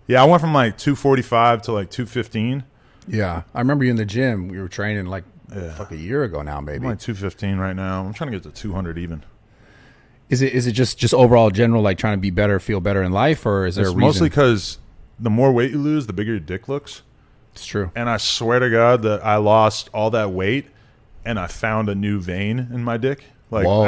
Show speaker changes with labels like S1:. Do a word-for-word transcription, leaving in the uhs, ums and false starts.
S1: Yeah, I went from like two forty-five to like two fifteen.
S2: Yeah, I remember you in the gym. We were training like
S1: Yeah.
S2: fuck a year ago now, maybe.
S1: I'm like two fifteen right now. I'm trying to get to two hundred even.
S2: Is it is it just just overall general, like trying to be better, feel better in life, or is there
S1: It's
S2: a reason?
S1: mostly because the more weight you lose, the bigger your dick looks.
S2: It's true.
S1: And I swear to God that I lost all that weight and I found a new vein in my dick. Like
S2: Whoa.